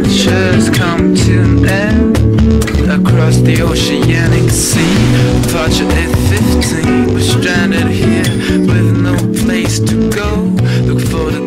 adventures come to an end. Across the oceanic sea, departure at 15, we're stranded here with no place to go. Look for the